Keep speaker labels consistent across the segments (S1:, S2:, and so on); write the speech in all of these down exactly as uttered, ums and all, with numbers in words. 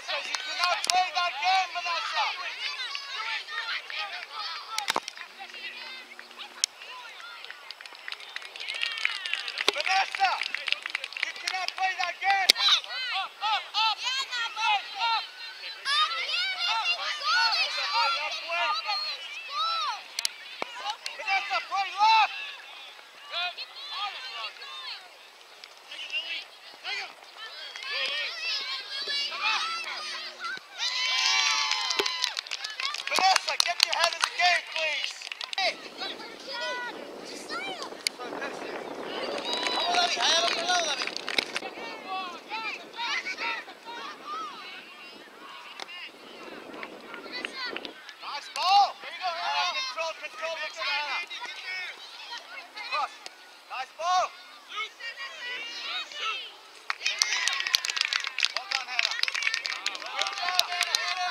S1: Vanessa, you cannot play that game, Vanessa. Vanessa, you cannot play that game. Up, up, up. Up. Vanessa, play left. Vanessa, get your head in the game, please. Hey. Vamos, David, allá al otro lado, David. Nice ball. There you go, Hannah. Control, control, look at Hannah. Cross. Nice ball. Well done, Hannah. Good job, Hannah.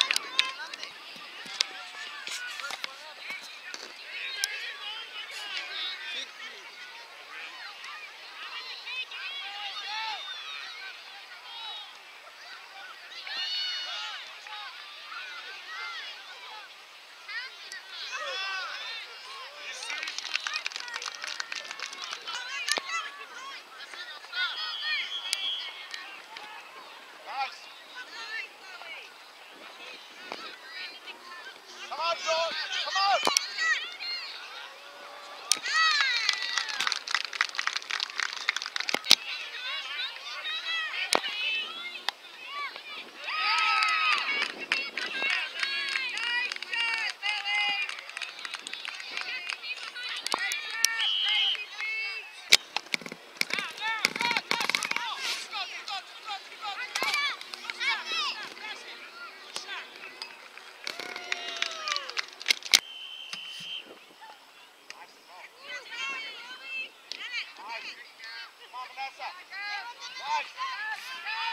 S1: Nice. Come on, Joel. Come on. Come on, Vanessa. Nice.